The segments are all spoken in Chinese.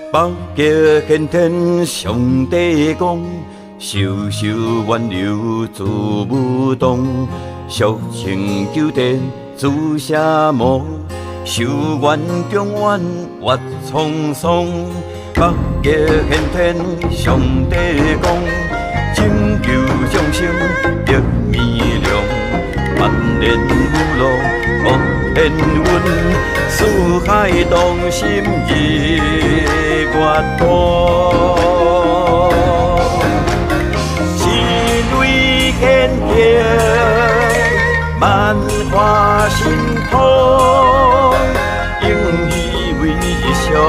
北极显天上帝讲，修修远流自无动，俗情求天自写魔，修远中远越沧桑。北极显天上帝讲，拯救众生得弥量，万年有路莫天运，四海同心日月光。心为显赫，万花心痛，应以为上。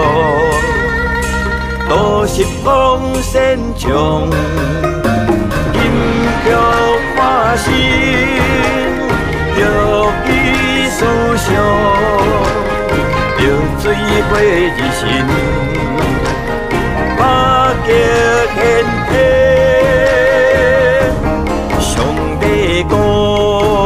都是光线中，金玉花心，玉宇思想，着水花之心，北极显天，上帝讲。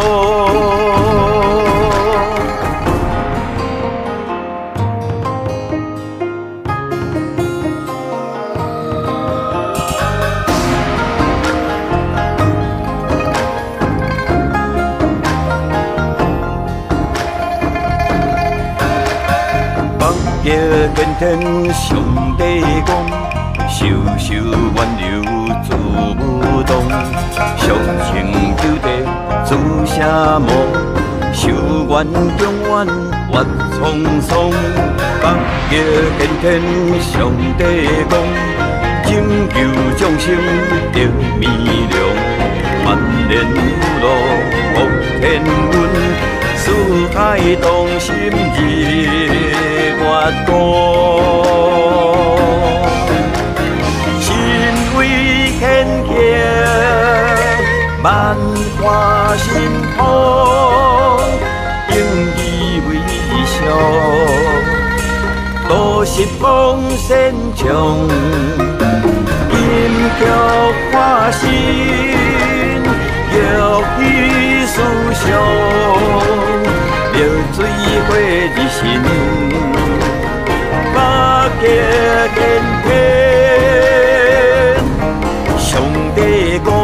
北极显天上帝讲，修修远流自无动，俗情求地自写魔，修远中远越沧桑。北极显天上帝讲，拯救众生得弥量，万年有路莫天运。四海同心日月光，心为显赫，万花心痛，应以为上。都是光线中，金玉花心，玉宇思想。着水花之心，北极显天，上帝讲。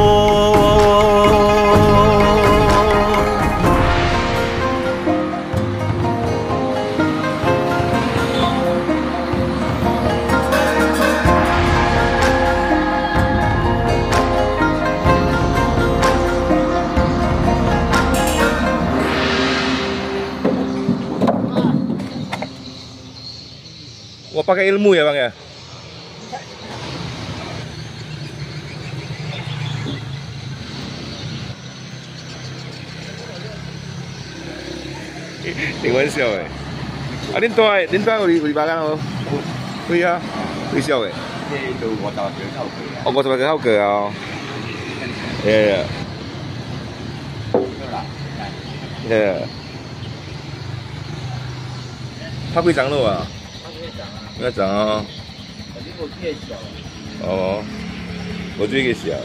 Wah, pakai ilmu ya bang ya? Đừng quên siêu rồi. Đến tôi đi ba cái Huy ha, Huy siêu rồi. Tôi cái hậu cửa à? Yeah. Yeah. Phát huy trắng luôn à?那长啊，哦，我这个小。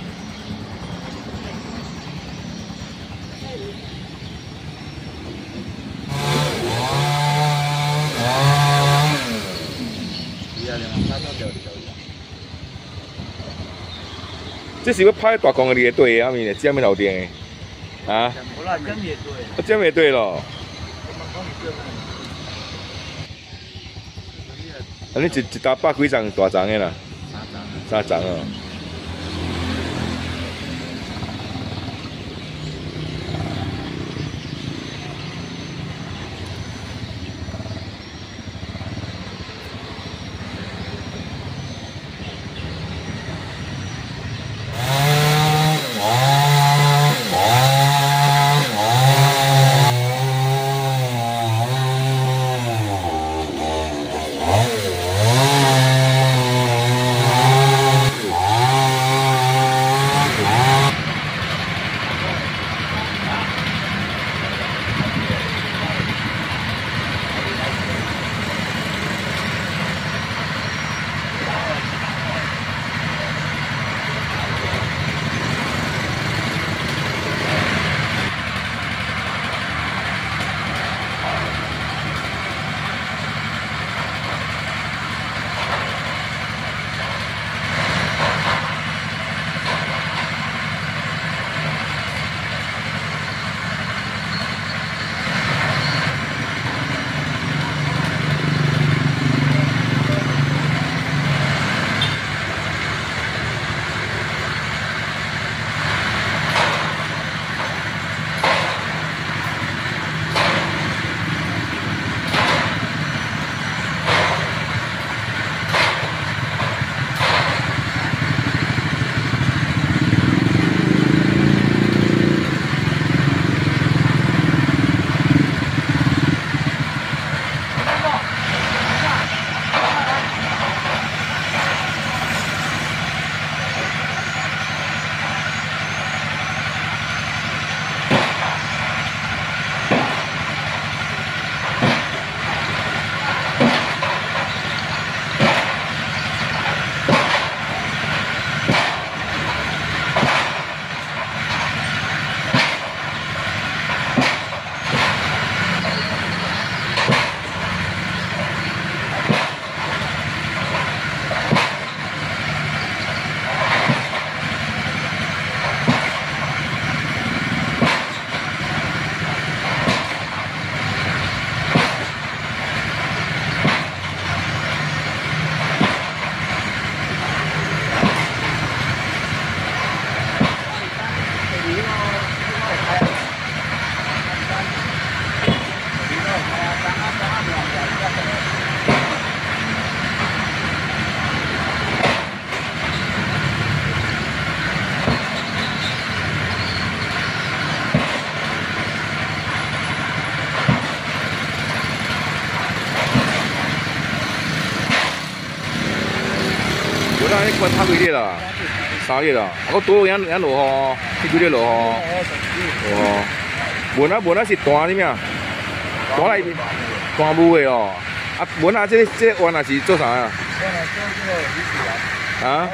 这是要拍大光的列队啊，面正面楼顶的，啊？无啦，正面队。正面队咯。啊！你一打百几张大张的啦？3张哦。 你关差几日啦？3日啦，我多人落雨，去几日落雨？哦，文啊是单哩咩？单来单舞的哦。啊，文啊，这个湾啊是做啥啊？啊？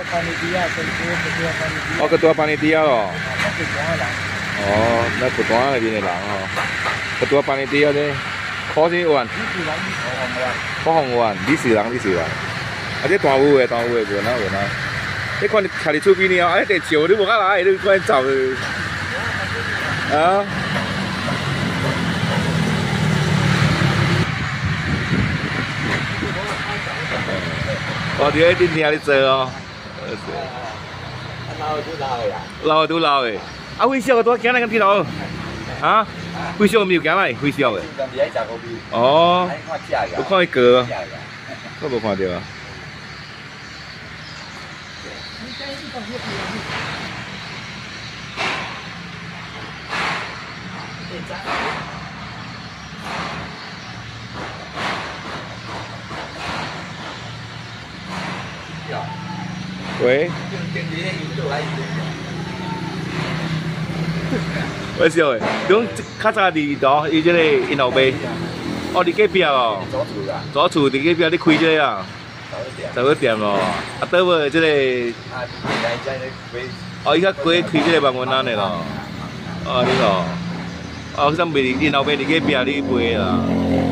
哦，佮多班尼迪亚咯。哦，那不单那边的人哦，佮多班尼迪亚咧，考啥湾？考红湾，李氏人。啊，这大舞的文啊。你看你徛伫厝边呢，哎，地笑你无甲来，你快走啊！哦，伫迄顶听你做哦。老的。啊，灰小的多行来跟铁路。啊？灰小没有行来，灰小的。哦。我看伊过，我无看到啊。喂？我笑诶，讲较早伫倒，伊即个银楼杯。哦，伫隔壁哦。左厝伫隔壁，你开即个啊？找个店咯。啊，倒尾即个。哦，伊较过开即个万源安的咯。哦，你咯。哦，啥卖银楼杯伫隔壁你卖啦？